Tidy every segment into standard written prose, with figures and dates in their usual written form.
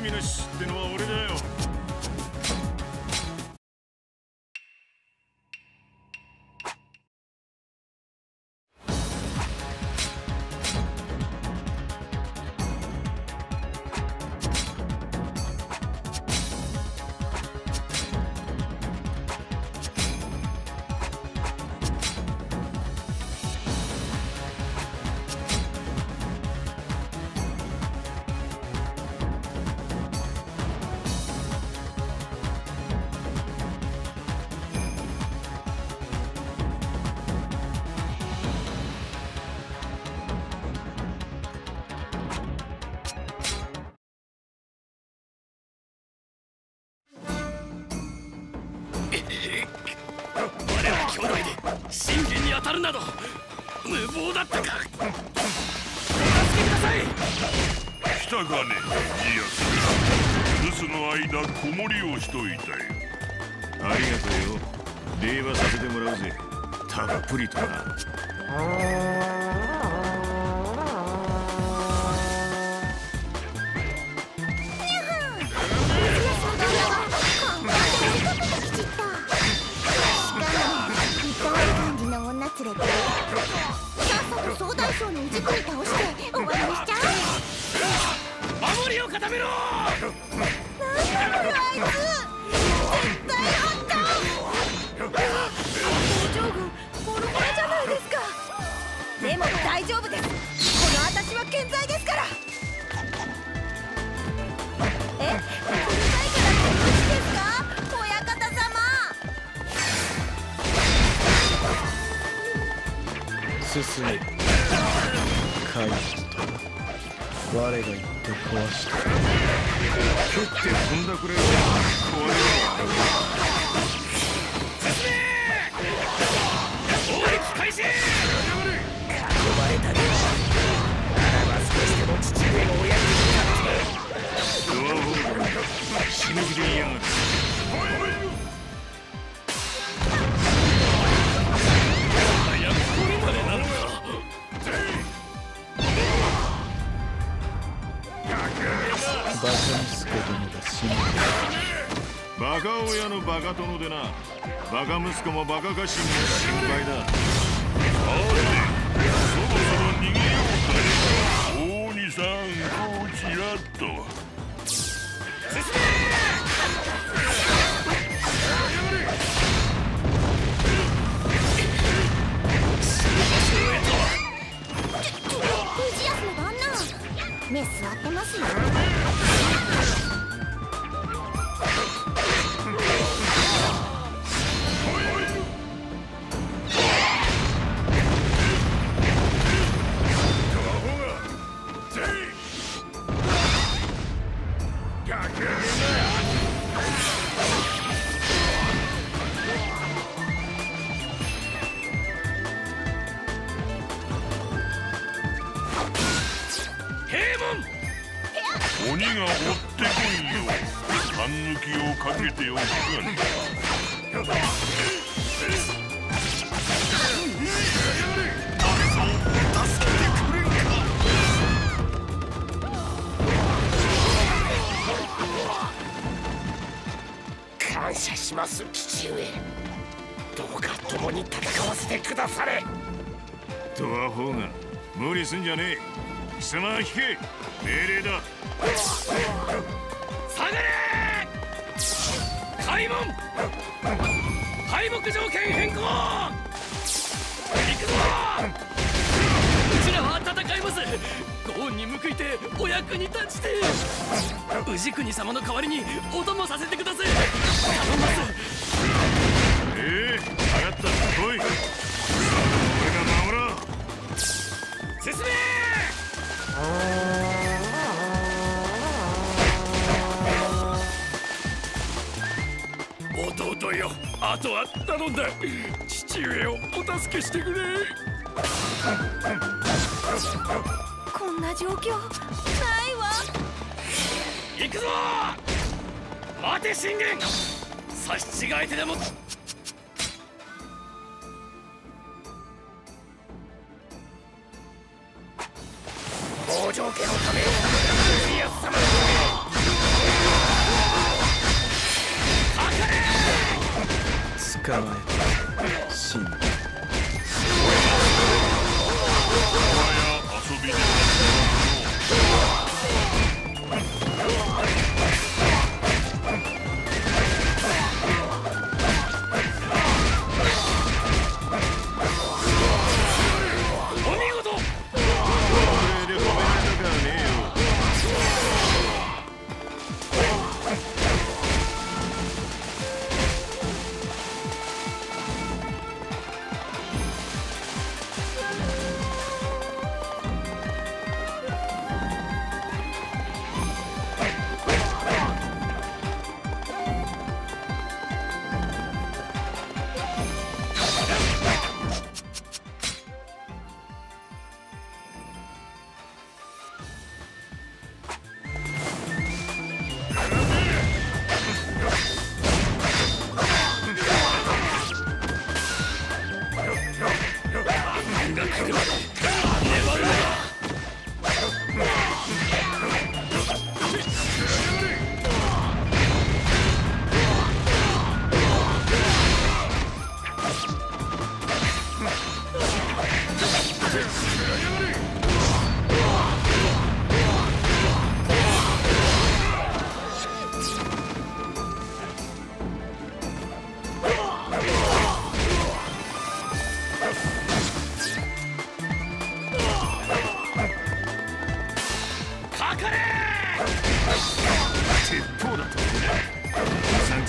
神主ってのは俺だよ。 信玄に当たるなど無謀だったか。お助けください。 来たかね、ジアス。留守の間子守りをしといたよ。 ありがとうよ。礼はさせてもらうぜ。たっぷりとな。 連れてさっさと総大将のうじくり倒して終わりにしちゃう。 守りを固めろ。 なんだろあいつ、絶対あった。北条軍ボロボロじゃないですか。でも大丈夫です。この私は健在ですから。うるさいからって無視ですか、親方様。 進め回避と我が言って壊した食って飛んだくらいで壊れる。 進め攻撃開始。囲まれたでならば少しでも父上のお役に立ってドアホール死ぬ気で言いやがる。 バカ息子どもが死んだ。 バカ親のバカ殿でな。バカ息子もバカ家臣も心配だ。 そろそろ逃げようかね。大兄さん、こうちらっと。 進め。 藤安の旦那、目座ってますよ。 鬼が追ってこいよ。勘抜きをかけておくかね。助けてくれんか。 感謝します父上。どうか共に戦わせてくだされ。 ドアホーが無理すんじゃねえ。貴様は引け。命令だ。 下がれ。開門。敗北条件変更。行くぞ。うちらは戦います。ご恩に報いてお役に立ちて。氏国様の代わりにお供させてください。頼みます。 分かった。来い。俺が守ろう。 進め。弟よ、あとは頼んだ。父上をお助けしてくれ。 こんな状況ないわ。 行くぞ。待て信玄。差し違えてでも。北条家のため、家康様のため、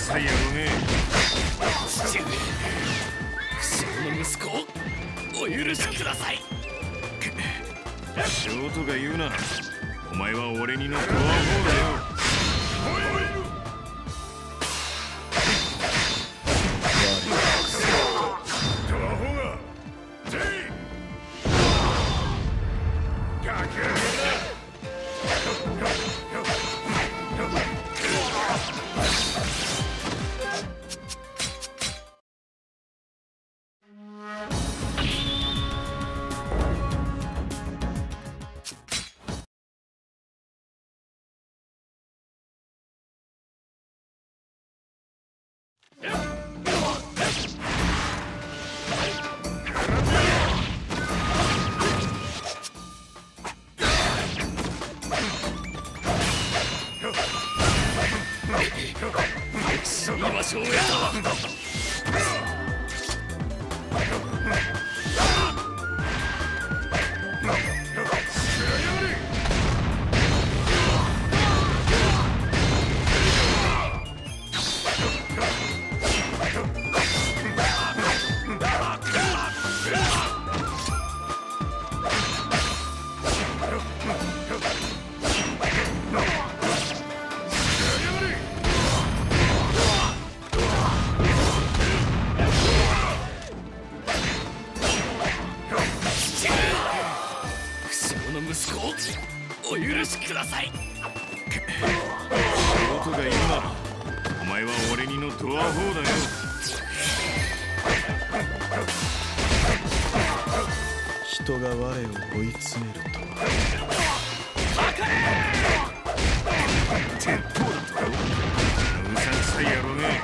さい野郎め。 父上、不肖の息子をお許しください。 不肖とか言うな。お前は俺にのドアホーだよ。 いい場所を得たわ。お許しください。 仕事が言うな。お前は俺にのドアホーだよ。 人が我を追い詰めるとは。 鉄砲だとうさんくさい野郎め。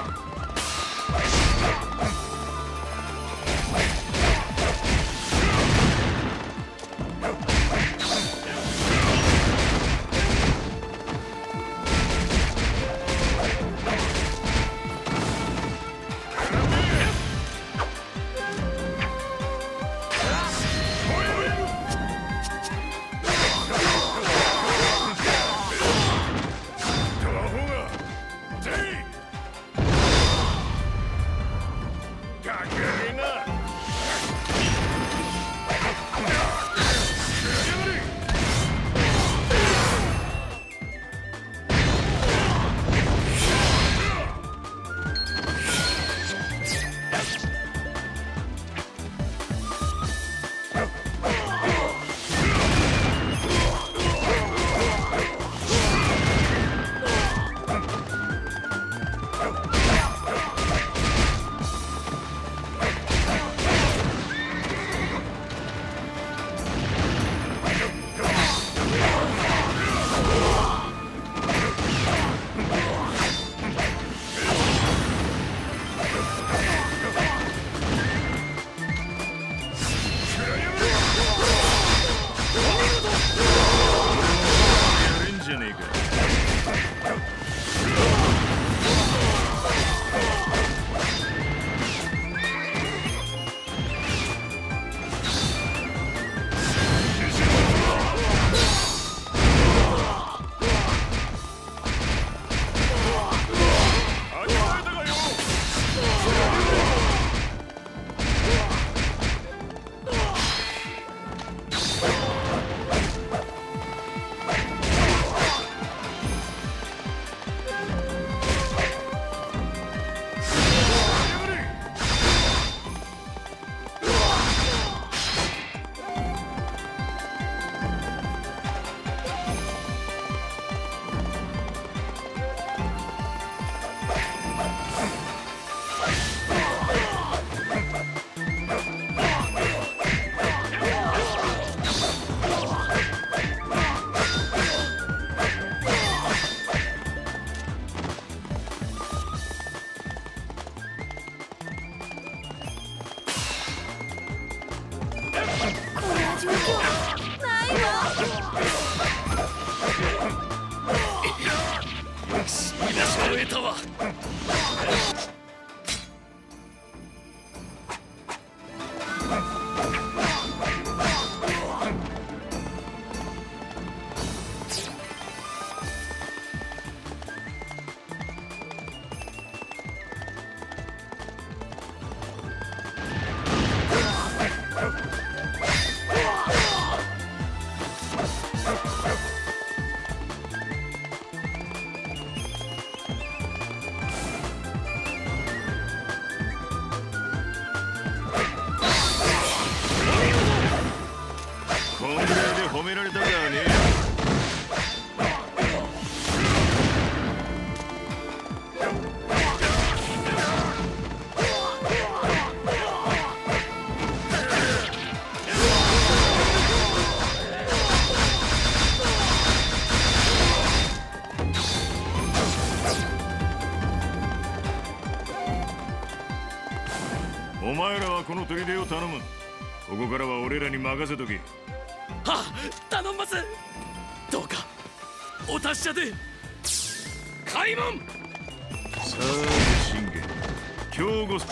お前らはこの砦を頼む。ここからは俺らに任せとけ。 はっ、頼んます。どうかお達者で。開門。 さあ信玄、今日こそ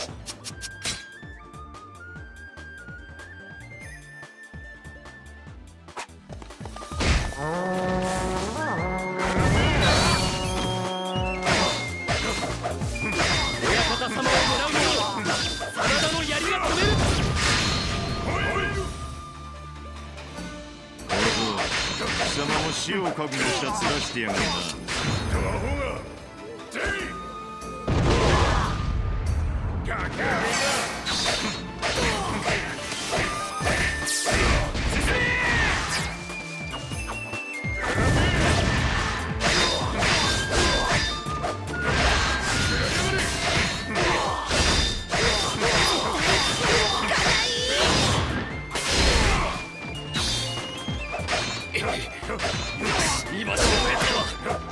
親方様を狙うのを真田の槍が止める。 貴様も死を覚悟した面してやがるな。 居場所を得たわ。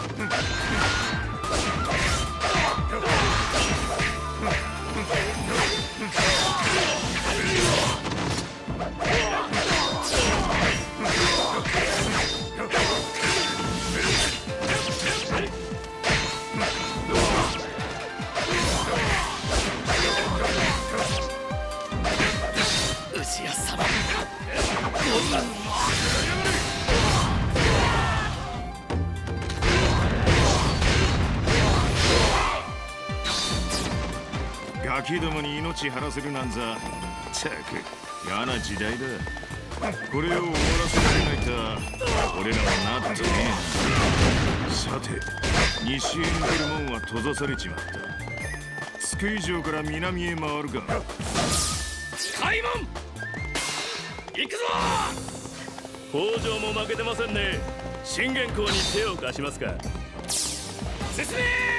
牛屋様。 ガキどもに命張らせるなんざ、ったく嫌な時代だ。これを終わらせられないと俺らはなってねえ。さて、西へ抜ける門は閉ざされちまった。津久井城から南へ回るか。 開門。行くぞ。北条も負けてませんね。信玄公に手を貸しますか。進め。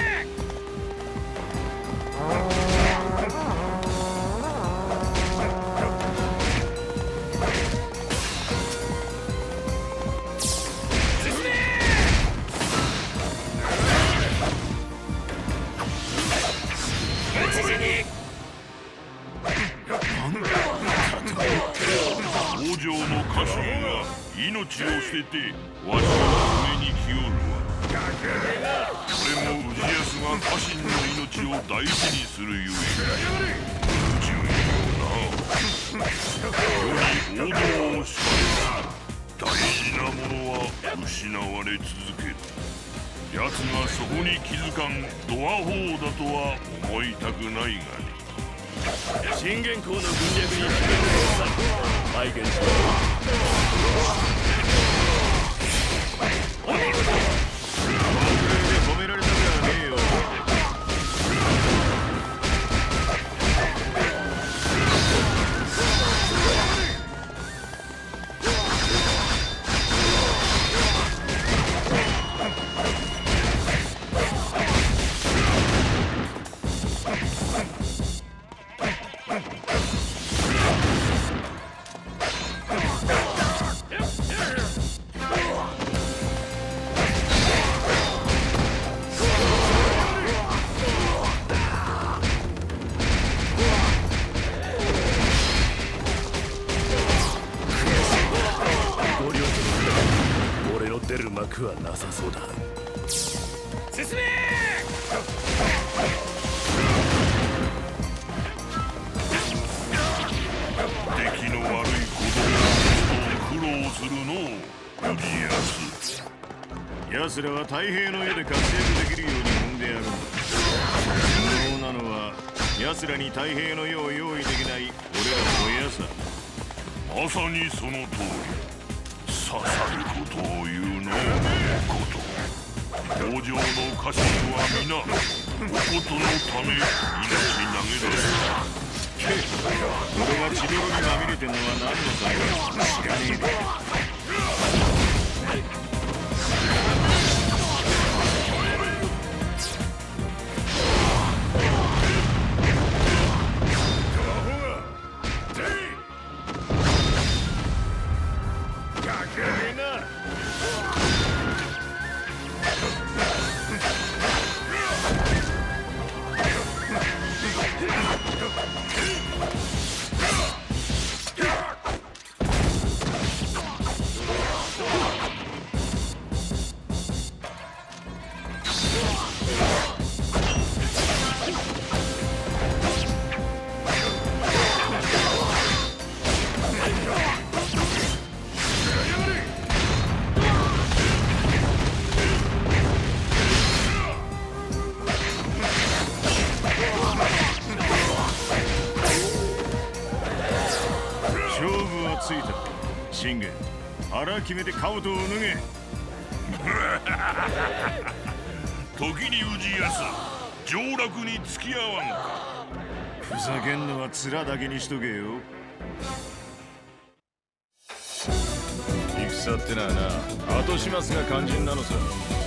北条の家臣が命を捨ててわしの上に来おるわ。それも氏康が家臣の命を大事にするゆえ重要な。世に王道を敷かれ大事なものは失われ続ける。奴がそこに気づかんドアホーだとは思いたくないがね。 信玄公の軍略に拝見します。お見事。 止められたじゃねえよ。 幕はなさそうだ。進め。 出来の悪い子供と苦労するのを氏康。 奴らは太平の世で活躍できるように生んでやるんだ。重要なのは奴らに太平の世を用意できない俺らの親さ。 まさにその通り。刺さることを言うのこと。北条の家臣は皆おことのため命投げ出す。 俺が血泥にまみれてんのは何のためか知らねえで。 ついた。信玄、腹決めて兜を脱げ。 時に氏康、上洛に付き合わんか。 ふざけんのは面だけにしとけよ。戦ってのはな、後始末が肝心なのさ。